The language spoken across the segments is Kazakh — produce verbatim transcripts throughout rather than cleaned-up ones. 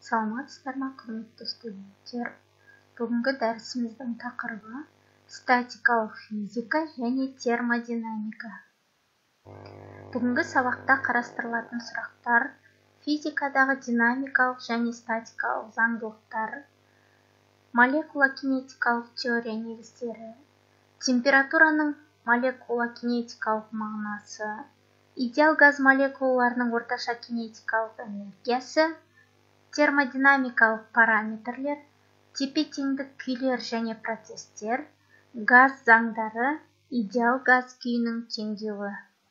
Саламатсыздар ма, құрметті студенттер? Бүгінгі дәрісіміздің тақырыбы статикалық физика және термодинамика. Бүгінгі сабақта қарастырылатын сұрақтар: физикадағы динамикалық және статикалық заңдылықтар, молекула-кинетикалық теория негіздері, температураның молекула-кинетикалық мағынасы, идеал газ молекулаларының орташа кинетикалық энергиясы, термодинамикалық параметрлер, тепе-теңдік күйлер және процестер, газ заңдары, идеал газ күйінің теңдеуі.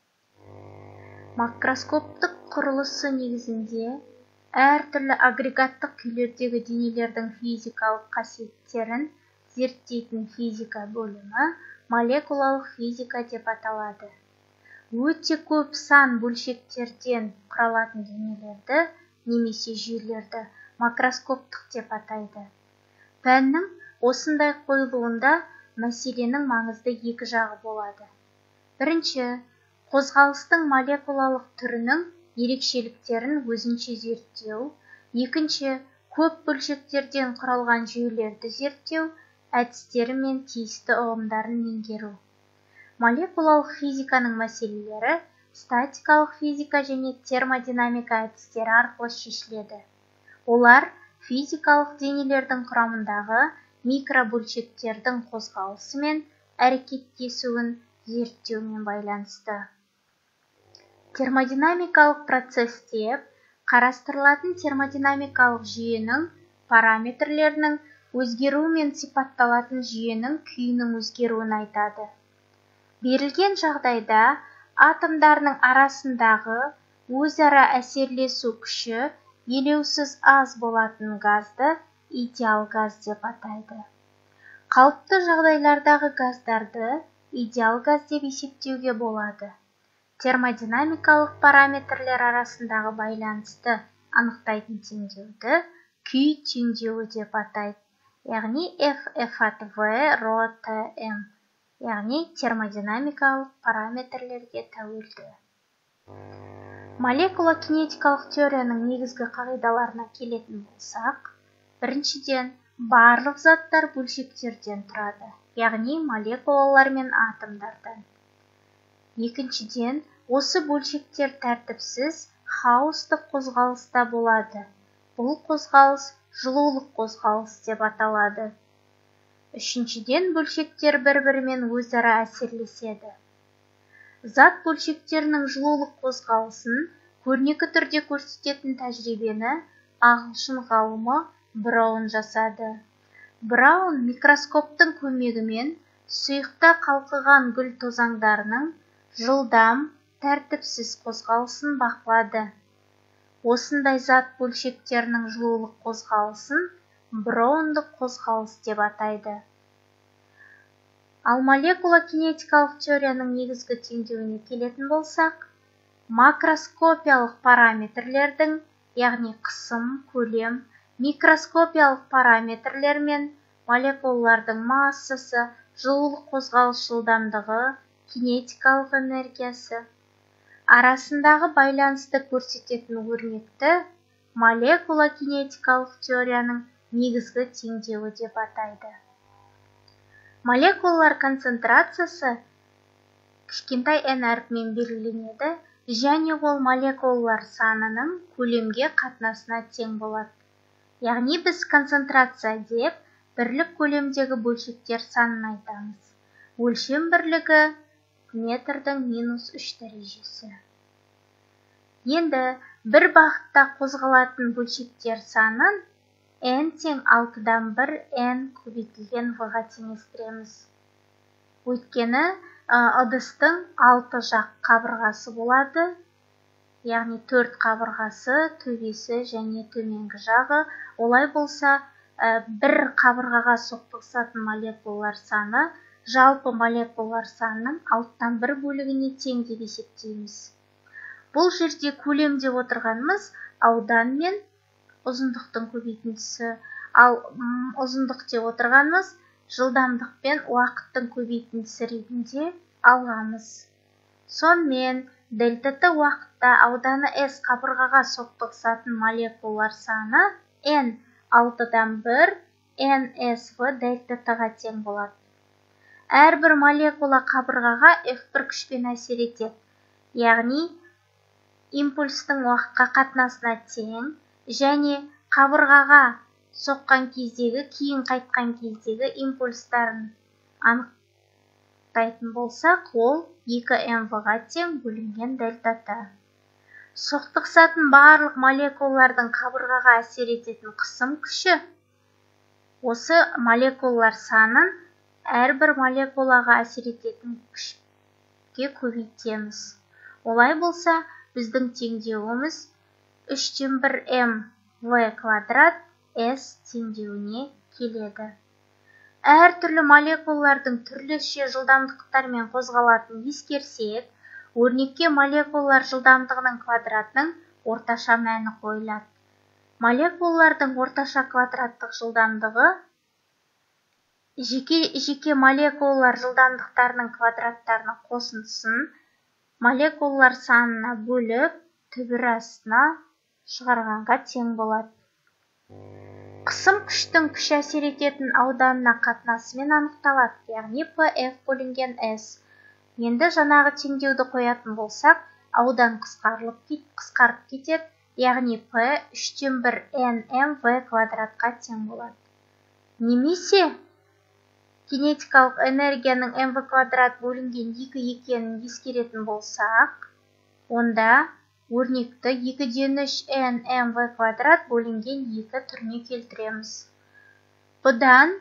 Макроскоптық құрылысы негізінде әртүрлі агрегаттық күйлердегі денелердің физикалық қасиеттерін зерттейтін физика бөлімі молекулалық физика деп аталады. Өте көп сан бөлшектерден құралатын денелерді немесе жүйелерді макроскоптық деп атайды. Пәннің осындай қойылуында мәселенің маңызды екі жағы болады. Бірінші, қозғалыстың молекулалық түрінің ерекшеліктерін өзінше зерттеу. Екінші, көп бөлшектерден құралған жүйелерді зерттеу әдістері мен тиісті ұғымдарын меңгеру. Молекулалық физиканың мәселелері статикалық физика және термодинамика әдістері арқылы шешіледі. Олар физикалық денелердің құрамындағы микробөлшектердің қозғалысы мен әрекеттесуін зерттеумен байланысты. Термодинамикалық процесс деп қарастырылатын термодинамикалық жүйенің параметрлерінің өзгеруімен сипатталатын жүйенің күйінің өзгеруін айтады. Берілген жағдайда атомдарының арасындағы өзара әсерлесу күші елеусіз аз болатын газды идеал газ деп атайды. Қалыпты жағдайлардағы газдарды идеал газ деп есептеуге болады. Термодинамикалық параметрлер арасындағы байланысты анықтайтын теңдеуді күй теңдеуі деп атайды. Яғни F F от V ρ T M. Яғни термодинамикалық параметрлерге тәуелді. Молекула-кинетикалық теорияның негізгі қағидаларына келетін болсақ, біріншіден, барлық заттар бөлшектерден тұрады, яғни молекулалар мен атомдардан. Екіншіден, осы бөлшектер тәртіпсіз, хаостық қозғалыста болады. Бұл қозғалыс жылулық қозғалыс деп аталады. Үшіншіден, бөлшектер бір-бірімен өзара әсерлеседі. Зат бөлшектерінің жылулық қозғалысын көрнекі түрде көрсететін тәжірибені ағылшын ғалымы Браун жасады. Браун микроскоптың көмегімен сұйықта қалқыған гүл тозаңдарының жылдам, тәртіпсіз қозғалысын бақылады. Осындай зат бөлшектерінің жылулық қозғалысын Браундық қозғалыс деп атайды. Ал молекула-кинетикалық теорияның негізгі теңдеуіне келетін болсақ, макроскопиялық параметрлердің, яғни қысым, көлем, микроскопиялық параметрлер мен молекулалардың массасы, жылулық қозғалыс жылдамдығы, кинетикалық энергиясы арасындағы байланысты көрсететін өрнекті молекула-кинетикалық теорияның негізгі теңдеуі деп атайды. Молекулалар концентрациясы кішкентай n әрпімен белгіленеді және ол молекулалар санының көлемге қатынасына тең болады. Яғни біз концентрация деп бірлік көлемдегі бөлшектер санын айтамыз. Өлшем бірлігі метрдің минус үш дәрежесі. Енді бір бағытта қозғалатын бөлшектер санын n тең алтыдан бір n көбейтілген v-ға теңестіреміз. Өйткені ыдыстың алты жақ қабырғасы болады, яғни төрт қабырғасы, төбесі және төменгі жағы. Олай болса, бір қабырғаға соқтығысатын молекулалар саны жалпы молекулалар санының алтыдан бір бөлігіне тең деп есептейміз. Бұл жерде көлем деп отырғанымыз аудан мен ұзындықтың көбейтіндісі, ал ұзындық деп отырғанымыз жылдамдық пен уақыттың көбейтіндісі ретінде алғанбыз. Сонымен дельта Т уақытта ауданы S қабырғаға соқтығысатын молекулалар саны N алтыдан бір N S V дельта Т-ға тең болады. Әрбір молекула қабырғаға F бір күшпен әсер етеді, яғни импульстың уақытқа қатынасына тең, және қабырғаға соққан кездегі, кейін қайтқан кездегі импульстарын анықтайтын болсақ, ол екі эм вэ-ға тең бөлінген дельта Т. Соқтықсатын барлық молекулалардың қабырғаға әсер ететін қысым күші. Осы молекулалар санын әрбір молекулаға әсер ететін күшке көбейтеміз. Олай болса, біздің теңдеуіміз үштен бір эм вэ квадрат S теңдеуіне келеді. Әр түрлі молекулалардың түрліше жылдамдықтармен қозғалатынын ескерсек, өрнекке молекулалар жылдамдығының квадратының орташа мәні қойылады. Молекулалардың орташа квадраттық жылдамдығы жеке-жеке молекулалар жылдамдықтарының квадраттарының қосындысын молекулалар санына бөліп, түбір астына шығарғанға тең болады. Қысым күштің күш әсер ететін ауданына қатынасымен анықталады, яғни P F бөлінген S. Енді жаңағы теңдеуді қоятын болсақ, аудан қысқарып кетеді, яғни P үштен бір N M V квадратқа тең болады. Немесе кинетикалық энергияның эм вэ квадрат бөлінген екі екенін ескеретін болсақ, онда өрнекті екіден үш N M V квадрат бөлінген екі түріне келтіреміз. Бұдан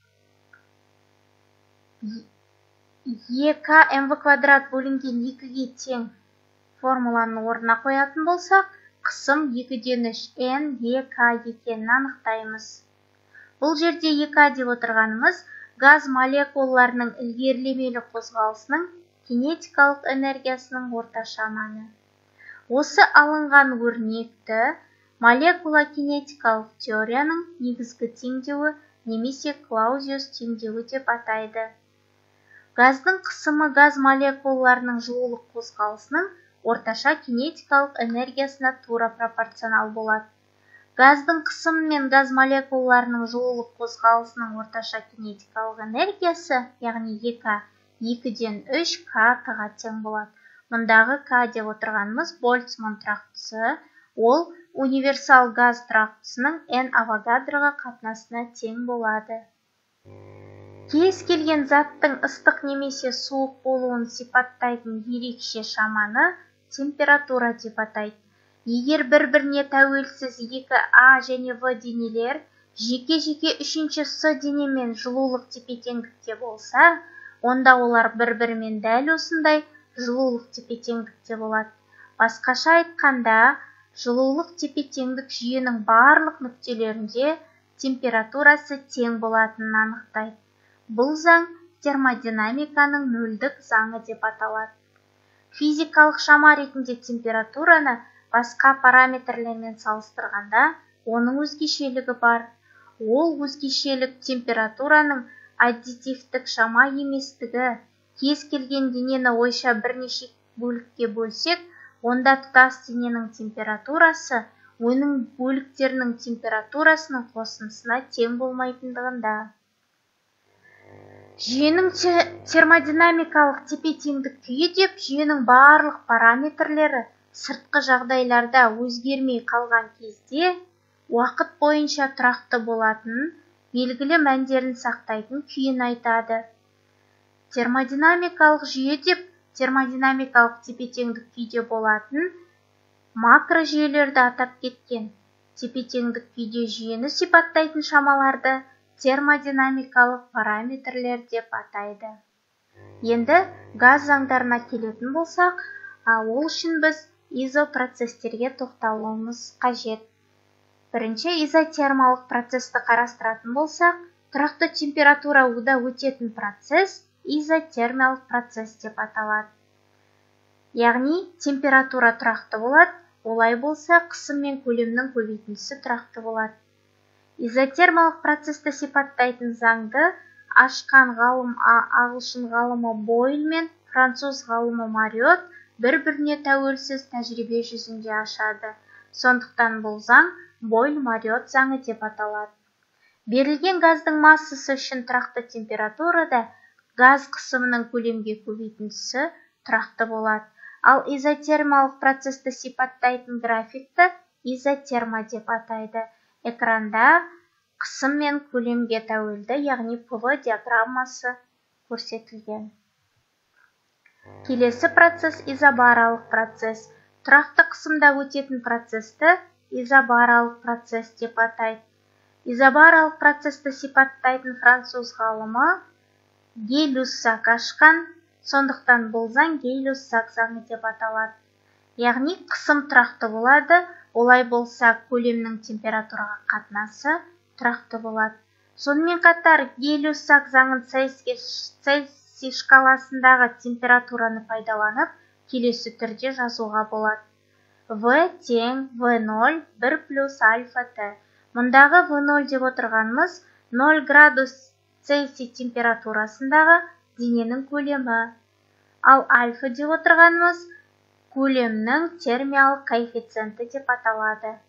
екі эм вэ квадрат бөлінген екіге тең формуланы орнына қоятын болсақ, қысым екіден үш N E K екенін анықтаймыз. Бұл жерде E K деп отырғанымыз газ молекулаларының ілгерілемелі қозғалысының кинетикалық энергиясының орташа мәні. Осы алынған өрнекті молекула кинетикалық теорияның негізгі теңдеуі немесе Клаузиус теңдеуі деп атайды. Газдың қысымы газ молекулаларының жылулық қозғалысының орташа кинетикалық энергиясына тура пропорционал болады. Газдың қысымы мен газ молекулаларының жылулық қозғалысының орташа кинетикалық энергиясы, яғни E K, екіден үш К Т-ға тең болады. Мұндағы К деп отырғанымыз Больцман тұрақтысы, ол универсал газ тұрақтысының N Авогадроға қатынасына тең болады. Кез келген заттың ыстық немесе суық болуын сипаттайтын ерекше шаманы температура деп атайды. Егер бір-біріне тәуелсіз екі А және В денелер жеке-жеке үшінші С денемен жылулық тепе-теңдікте болса, онда олар бір-бірімен дәл осындай жылулық тепе-теңдікте болады. Басқаша айтқанда, жылулық тепе-теңдік жүйенің барлық нүктелерінде температурасы тең болатынын анықтайды. Бұл заң термодинамиканың нөлдік заңы деп аталады. Физикалық шама ретінде температураны басқа параметрлермен салыстырғанда оның өзгешелігі бар. Ол өзгешелік температураның аддитивтік шама еместігі. Кез келген денені ойша бірнеше бөлікке бөлсек, онда тұтас дененің температурасы оның бөліктерінің температурасының қосындысына тең болмайтындығында. Жүйенің термодинамикалық тепе-теңдік күйі деп жүйенің барлық параметрлері сыртқы жағдайларда өзгермей қалған кезде уақыт бойынша тұрақты болатын, белгілі мәндерін сақтайтын күйін айтады. Термодинамикалық жүйе деп термодинамикалық тепе-теңдік күйде болатын макро жүйелерді атап кеткен. Тепе-теңдік күйде жүйені сипаттайтын шамаларды термодинамикалық параметрлер деп атайды. Енді газ заңдарына келетін болсақ, ол үшін біз изопроцестерге тоқталуымыз қажет. Бірінші изотермалық процесті қарастыратын болсақ, тұрақты температурада өтетін процесс изотермалық процесс деп аталады. Яғни температура тұрақты болады, олай болса қысым мен көлемнің көбейтіндісі тұрақты болады. Изотермалық процесті сипаттайтын заңды ашқан ғалым ағылшын ғалымы Бойль мен француз ғалымы Мариот бір-біріне тәуелсіз тәжірибе жүзінде ашады. Сондықтан бұл заң Бойль-Мариот заңы деп аталады. Берілген газдың массасы үшін тұрақты температурада газ қысымының көлемге көбейтіндісі тұрақты болады. Ал изотермалық процесті сипаттайтын графикті изотерма деп атайды. Экранда қысым мен көлемге тәуелді, яғни ПВ диаграммасы көрсетілген. Келесі процесс изобаралық процесс. Тұрақты қысымда өтетін процесті изобаралық процесс деп атайды. Изобаралық процесті сипаттайтын француз ғалымы Гей-Люссак ашқан, сондықтан бұл заң Гей-Люссак заңы деп аталады. Яғни қысым тұрақты болады, олай болса көлемнің температураға қатынасы тұрақты болады. Сонымен қатар Гей-Люссак заңын Цельсий шкаласындағы температураны пайдаланып, келесі түрде жазуға болады. В тең В нөл бір плюс альфа Т. Мұндағы В нөл деп отырғанымыз нөл градус Цельсий температурасындағы дененің көлемі. Ал альфа деп отырғанымыз көлемнің термиялық коэффициенті деп аталады.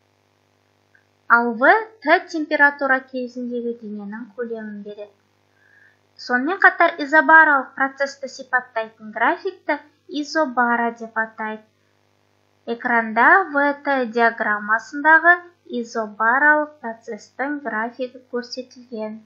Ал В Т температура кезіндегі дененің көлемін береді. Сонымен қатар изобаралық процесті сипаттайтын графикті изобара деп атайды. Экранда В Т диаграммасындағы изобаралық процестің графигі көрсетілген.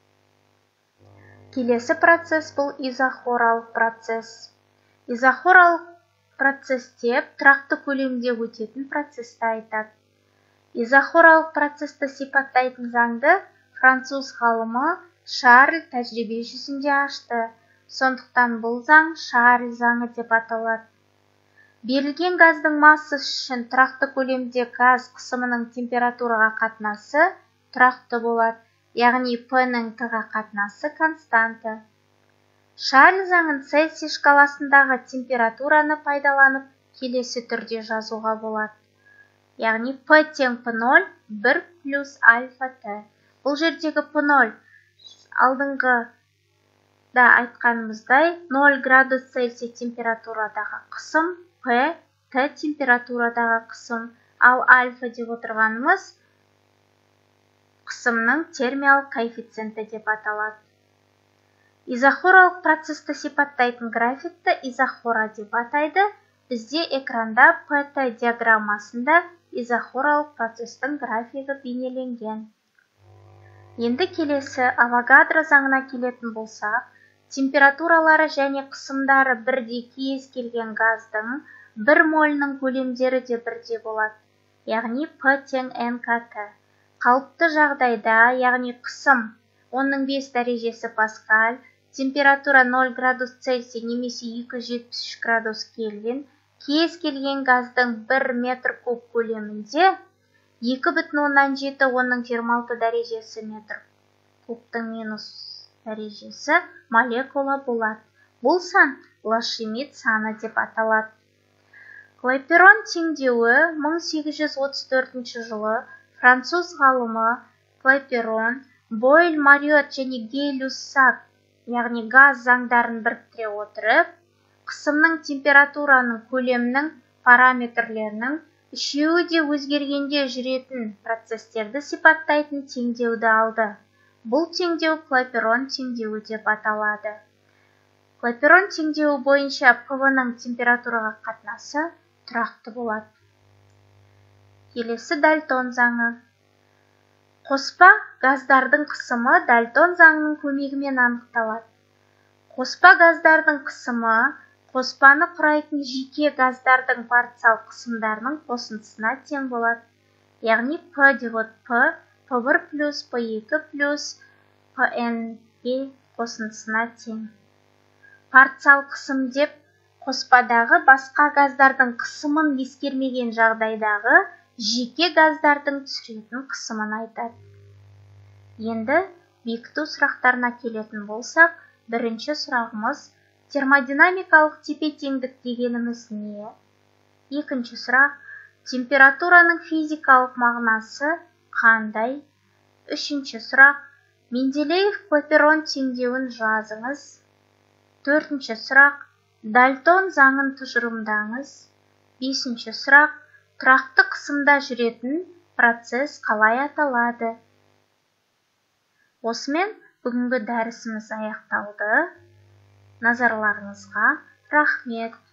Келесі процесс бұл изохоралық процесс. Изохоралық процесте тұрақты көлемде өтетін процесті айтады. Изохоралық процесті сипаттайтын заңды француз ғалымы Шарль тәжірибе жүзінде ашты. Сондықтан бұл заң Шарль заңы деп аталады. Берілген газдың массасы үшін тұрақты көлемде газ қысымының температураға қатынасы тұрақты болады, яғни П-ның Т-ға қатынасы константы. Шарль заңын Цельсий шкаласындағы температураны пайдаланып келесі түрде жазуға болады. Яғни П тең П нөл бір плюс альфа Т. Бұл жердегі П нөл алдыңғы да айтқанымыздай нөл градус Цельсий температурадағы қысым, П Т температурадағы қысым, ал альфа деп отырғанымыз қысымның термиялық коэффициенті деп аталады. Изохоралық процесті сипаттайтын графикті изохора деп атайды. Бізде экранда П Т диаграммасында изохоралық процестің графигі бейнеленген. Енді келесі Авогадро заңына келетін болсақ, температуралары және қысымдары бірдей кез келген газдың бір молінің көлемдері де бірдей болады, яғни П тең Н К Т. Қалыпты жағдайда, яғни қысым он бес дәрежесі паскаль, температура нөл градус Цельсий немесе екі жүз жетпіс үш градус Кельвин, кез келген газдың бір метр куб көлемінде екі бүтін оннан жеті оның жиырма алты дәрежесі метр кубтың минус дәрежесі молекула болады. Бұл сан Ла-Шмидт саны деп аталады. Клайперон теңдеуі мың сегіз жүз отыз төртінші жылы француз ғалымы Клайперон, Бойль-Мариот және Гей-Люссак, яғни газ заңдарын біріктіре отырып, қысымның температураның көлемнің параметрлерінің үшеуі де өзгергенде жүретін процестерді сипаттайтын теңдеуді алды. Бұл теңдеу Клайперон теңдеуі деп аталады. Клайперон теңдеуі бойынша П-ның температураға қатынасы тұрақты болады. Келесі Дальтон заңы. Қоспа газдардың қысымы Дальтон заңының көмегімен анықталады. Қоспа газдардың қысымы қоспаны құрайтын жеке газдардың парциал қысымдарының қосындысына тең болады. Яғни П девот П, П бір плюс П екі плюс П Н-ге қосындысына тең. Парциал қысым деп қоспадағы басқа газдардың қысымын ескермеген жағдайдағы жеке газдардың түсіретін қысымын айтады. Енді бекіту сұрақтарына келетін болсақ, бірінші сұрағымыз термодинамикалық тепе-теңдік дегеніміз не? Екінші сұрақ, температураның физикалық мағынасы қандай? Үшінші сұрақ, Менделеев-Клайперон теңдеуін жазыңыз. Төртінші сұрақ, Дальтон заңын тұжырымдаңыз. Бесінші сұрақ, тұрақты қысымда жүретін процесс қалай аталады? Осымен бүгінгі дәрісіміз аяқталды. Назарларыңызға рахмет.